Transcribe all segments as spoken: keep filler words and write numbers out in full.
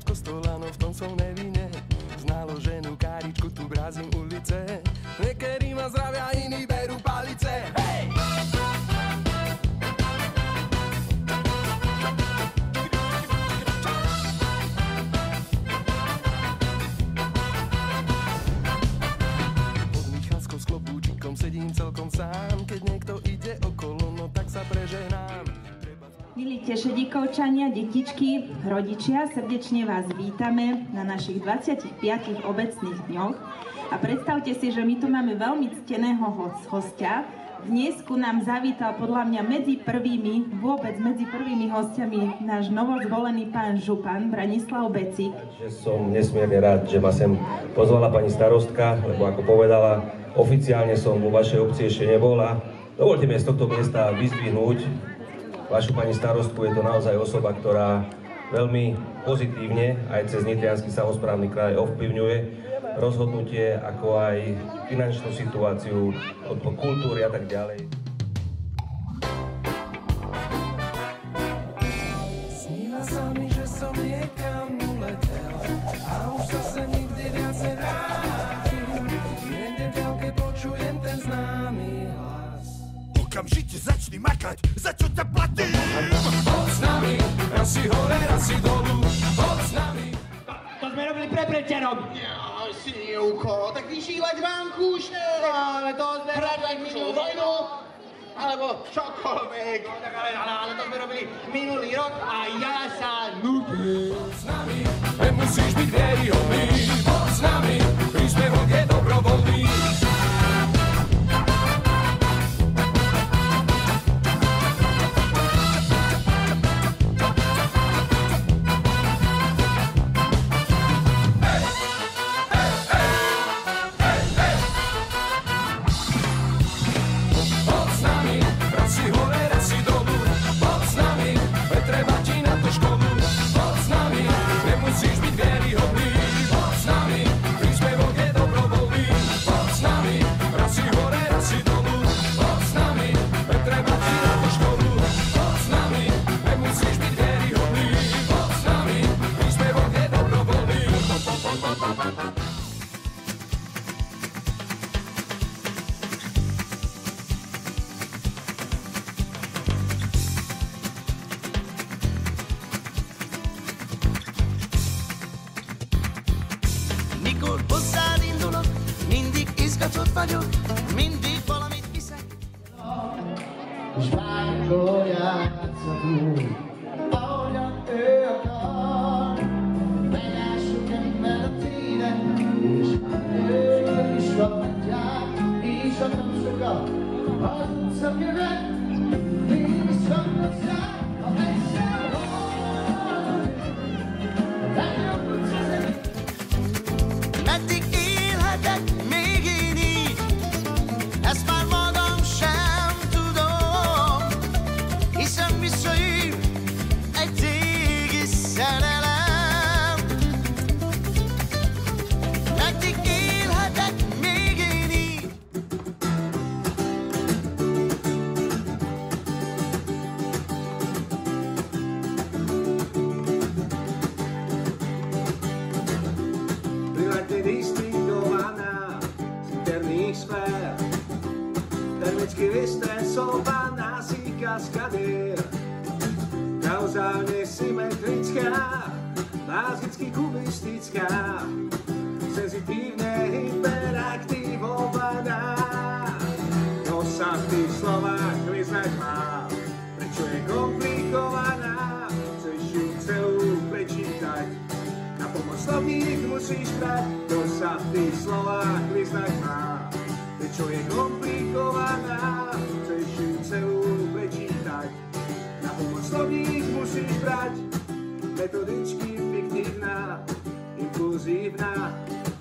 kostola, no v tom som nevine. S naloženú káričku tu brázim ulice. Niekedy ma zdravia, iní berú palice. Hej! Pod Michalskou s klobúčikom sedím celkom sám. Keď niekto ide okolo, no tak sa preženám. Milí Tešedikovčania, detičky, rodičia, srdečne vás vítame na našich dvadsiatich piatich obecných dňoch. A predstavte si, že my tu máme veľmi cteného hostia. Dnes ku nám zavítal podľa mňa medzi prvými, vôbec medzi prvými hostiami náš novozvolený pán župan Branislav Becik. Som nesmierne rád, že ma sem pozvala pani starostka, lebo ako povedala, oficiálne som vo vašej obci ešte nebol a dovolte mi z tohto miesta vyzdvihnúť vašu pani starostku. Je to naozaj osoba, ktorá veľmi pozitívne aj cez Nitriansky samosprávny kraj ovplyvňuje rozhodnutie, ako aj finančnú situáciu, od kultúry a tak ďalej. Sníva sa mi, že som niekam uletel a už zase nikdy viac nevrátim. Niekde v ďalke počujem ten známy hlas. Okamžite začni makať, za čo ťa platím! Poď s nami, raz si hore, raz si dolu, poď s nami. To sme robili pre Preťarom. Jaj, Snívko, tak vyšívať vankúše! Ale to sme Hradať minulú vojnu, alebo čokoľvek. No, tak ale, ale, ale to sme robili minulý rok a ja sa nudím. Poď s nami, nemusíš byť vieryhodný. Poď s nami, príspevok je dobrovoľný. Mikor hozzád indulok, mindig izgatott vagyok, mindig valamit hiszek. És bármikor játszhatunk, ahogyan ő akar. Belássuk ember a tények, és ők is robbantják, és a tapsokat, az utcakövet, mégis robbantják, a messze hol. A legjobb utcazemét. Meddig élhetek még én így, ezt már magam sem tudom, hiszen visszaír egy régi szerelem. Meddig élhetek még én így. Privatne distriktovaná z interných sfér, termicky vystresovaná si kaskadér, kauzálne symetrická, bázicky kubistická, senzitívne hyperaktivovaná. No sa v tých slovách vyznať má, prečo je komplikovaná, chceš ju celú prečítať. Na pomoc slovník musíš brať, to sa v tých slovách vyznať má. Prečo je komplikovaná, chceš ju celú prečítať. Na pomoc slovník musíš brať, metodičky fiktívna, impulzívna,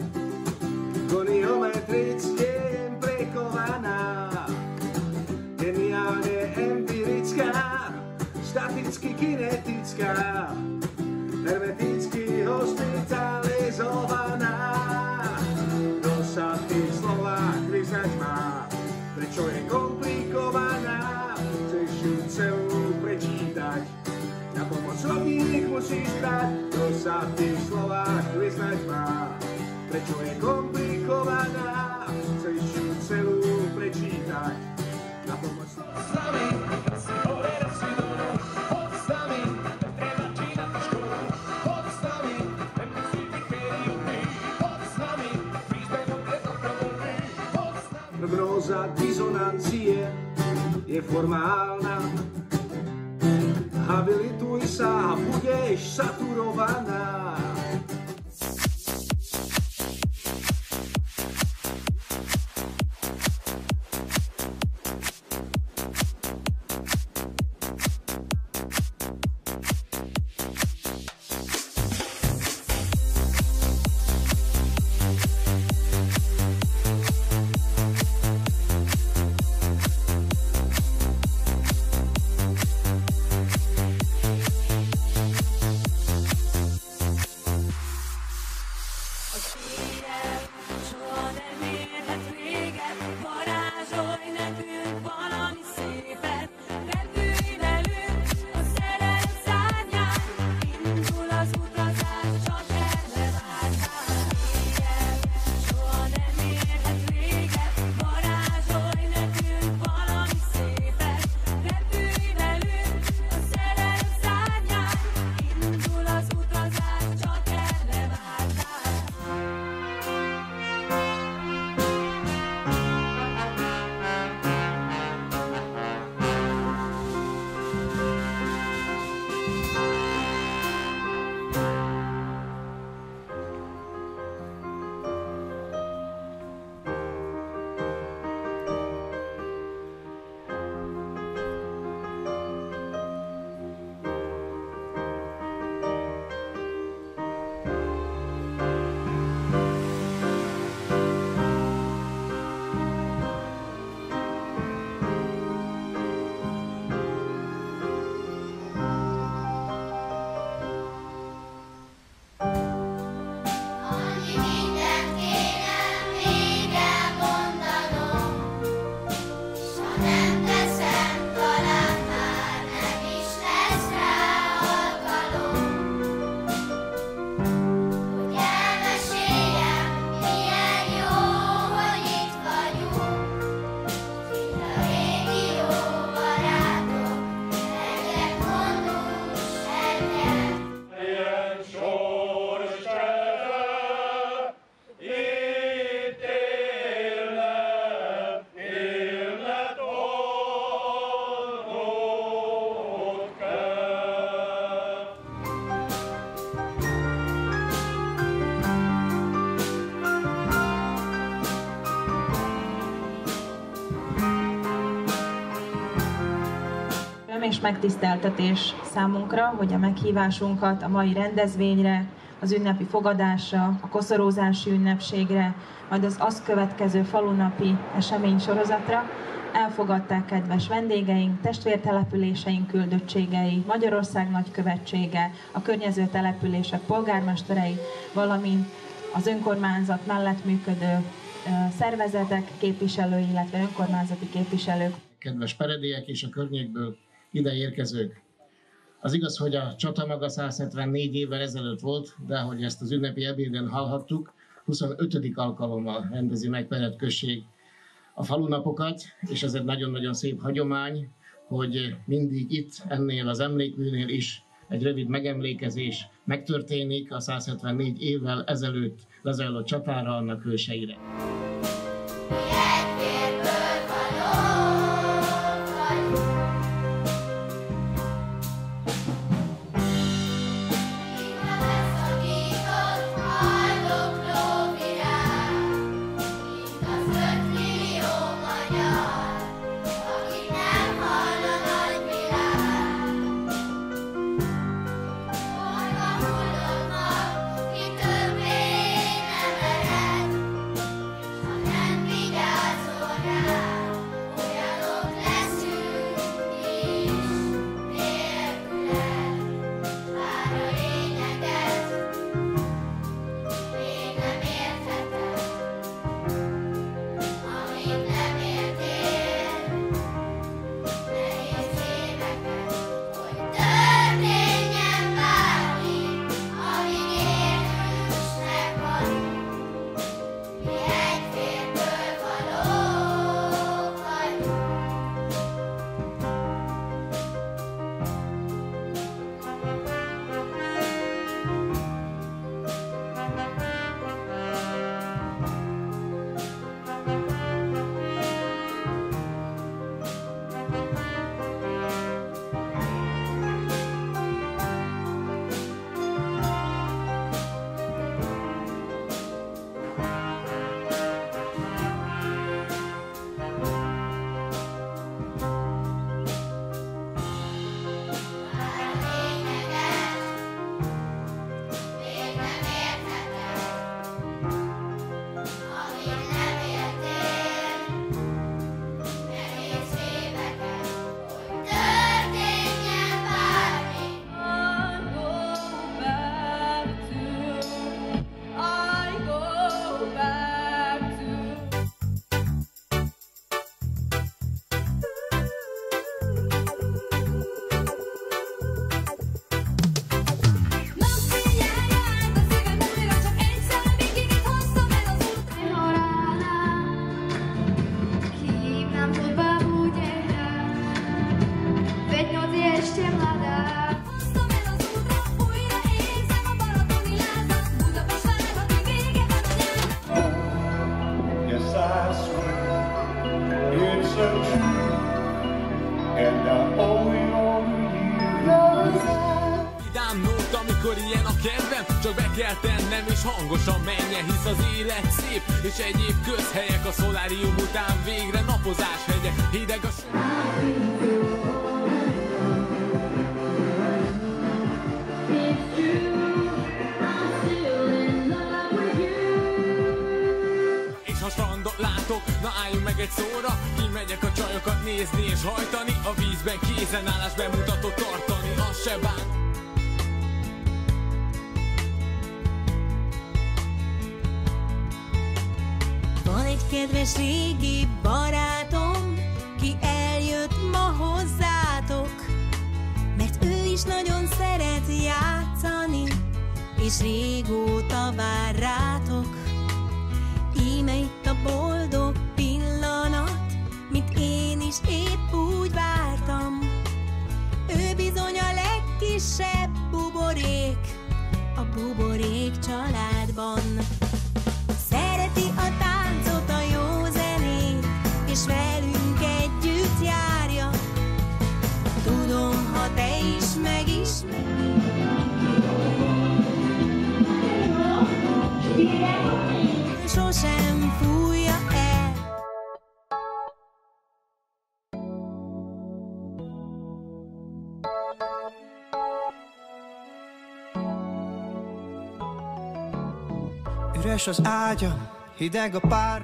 goniometricky implikovaná, geniálne empirická, staticky kinetická, hermeticky hospitalizovaná. To sa v tých slovách vyznať má, prečo je komplikovaná, chceš ju celú prečítať. Na pomoc slovník musíš brať, to sa v tých slovách vyznať má. Prečo je komplikovaná, chceš ju celú prečítať. Na pomoc s nami, si povedať si domov, poď s nami, netreba čítať školu, poď s nami, nemusí byť periódny, poď s nami, príspevok je to problémy, poď s nami. Prognóza dizonancie je formálna. Habilituj sa, budeš saturovaná. És megtiszteltetés számunkra, hogy a meghívásunkat a mai rendezvényre, az ünnepi fogadásra, a koszorúzási ünnepségre, majd az azt következő falunapi eseménysorozatra elfogadták kedves vendégeink, testvértelepüléseink küldöttségei, Magyarország nagykövetsége, a környező települések polgármesterei, valamint az önkormányzat mellett működő szervezetek képviselői, illetve önkormányzati képviselők. Kedves peredélyek és a környékből ide érkezők. Az igaz, hogy a csata maga száz hetvennégy évvel ezelőtt volt, de ahogy ezt az ünnepi ebéden hallhattuk, huszonötödik alkalommal rendezi meg Pered község a falunapokat, és ez egy nagyon-nagyon szép hagyomány, hogy mindig itt, ennél az emlékműnél is egy rövid megemlékezés megtörténik a száz hetvennégy évvel ezelőtt lezajlott csatára, annak hőseire. Ki többé nem ered, ha nem vigyázol. kell tennem, és hangosan menjen, hisz az élet szép, és egyéb közhelyek a szolárium után végre napozás hegyek, hideg a sor. És ha strandot látok, na álljunk meg egy szóra, kimegyek a csajokat nézni és hajtani, a vízben kézenállás bemutatót tartani, az se bánt. Van egy kedves régi barátom, ki eljött ma hozzátok, mert ő is nagyon szeret játszani, és régóta vár rátok. Íme itt a boldog pillanat, mint én is épp úgy vártam. Ő bizony a legkisebb buborék a buborék családban. Szereti a táncot, a jó zenét, és velünk együtt járja. Tudom, ha te is megismered, sosem fújja el. Üres az ágya, hideg a pár.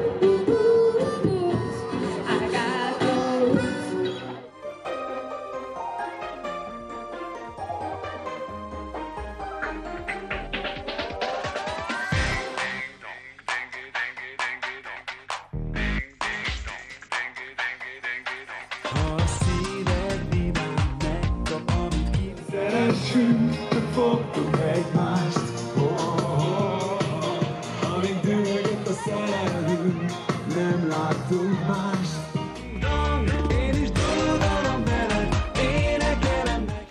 Szeressünk, fogtuk egymást. Amint dühögött a szerelmünk, nem láttunk mást. Én is dolgozom veled, énekelem meg.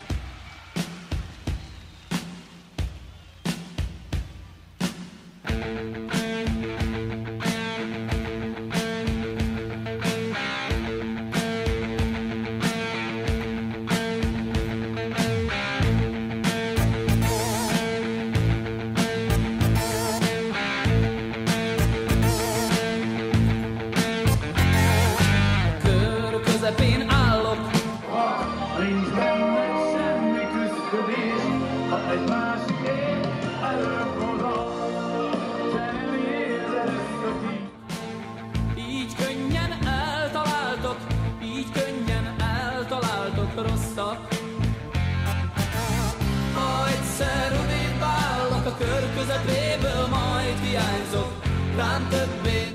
Közepén állok, Nincs benne semmi küszködés, ha egy másik én előbb oda, te nem érzed ezt a kín. így könnyen eltaláltok, így könnyen eltaláltok rosszat. Ha egyszer odébb állok a kör közepéből, majd hiányzok, rám többé.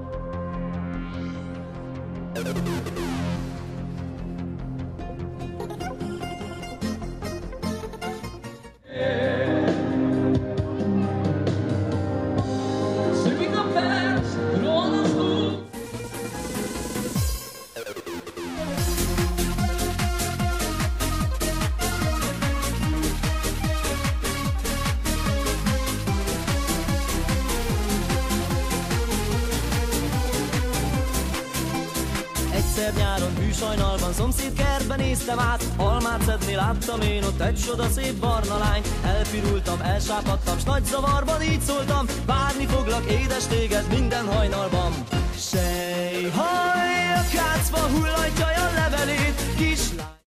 Seguito per Rono Stu. Egyszer nyáron hűsajnalban szomszéd kertben néztem át, almát szedni láttam én ott egy soda szép barna lány. Elpirultam, elsápadtam, s nagy zavarban így szóltam, várni foglak édes téged minden hajnalban. Sejhaj, a kácfa hullajtja a levelét, kislány.